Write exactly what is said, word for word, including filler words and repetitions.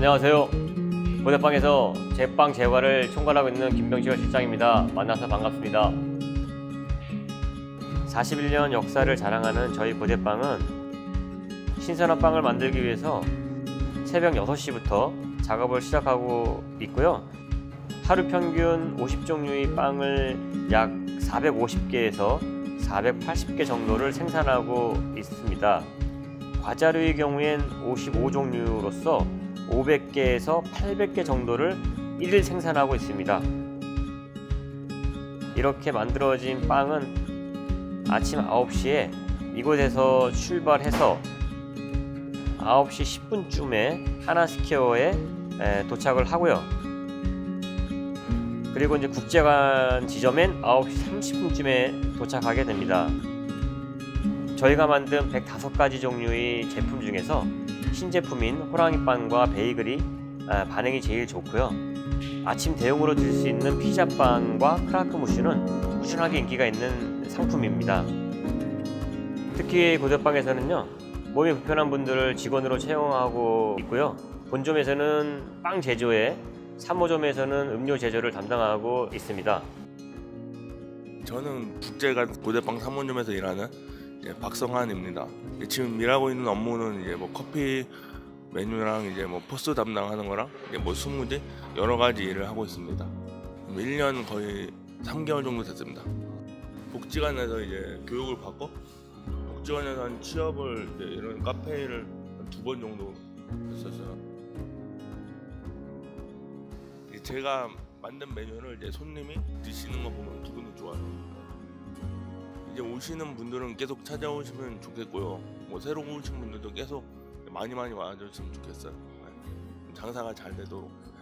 안녕하세요. 고대빵에서 제빵 제과를 총괄하고 있는 김병철 실장입니다. 만나서 반갑습니다. 사십일 년 역사를 자랑하는 저희 고대빵은 신선한 빵을 만들기 위해서 새벽 여섯 시부터 작업을 시작하고 있고요. 하루 평균 오십 종류의 빵을 약 사백오십 개에서 사백팔십 개 정도를 생산하고 있습니다. 과자류의 경우엔 오십오 종류로서 오백 개에서 팔백 개 정도를 일 일 생산하고 있습니다. 이렇게 만들어진 빵은 아침 아홉 시에 이곳에서 출발해서 아홉 시 십 분쯤에 하나스퀘어에 도착을 하고요. 그리고 이제 국제관 지점엔 아홉 시 삼십 분쯤에 도착하게 됩니다. 저희가 만든 백오 가지 종류의 제품 중에서 신제품인 호랑이빵과 베이글이 반응이 제일 좋고요. 아침 대용으로 들 수 있는 피자빵과 크라크 무슈는 꾸준하게 인기가 있는 상품입니다. 특히 고대빵에서는요, 몸이 불편한 분들을 직원으로 채용하고 있고요. 본점에서는 빵 제조에, 삼 호점에서는 음료 제조를 담당하고 있습니다. 저는 국제관 고대빵 삼 호점에서 일하는 박성환입니다. 지금 일하고 있는 업무는 이제 뭐 커피 메뉴랑 이제 뭐 포스 담당하는 거랑 이제 뭐 스무디 여러 가지 일을 하고 있습니다. 일 년 거의 삼 개월 정도 됐습니다. 복지관에서 이제 교육을 받고 복지관에서 한 취업을 이제 이런 카페를 두 번 정도 했었어요. 제가 만든 메뉴를 이제 손님이 드시는 거 보면 기분이 좋아요. 이제 오시는 분들은 계속 찾아오시면 좋겠고요. 뭐 새로 오신 분들도 계속 많이 많이 와주셨으면 좋겠어요. 장사가 잘 되도록.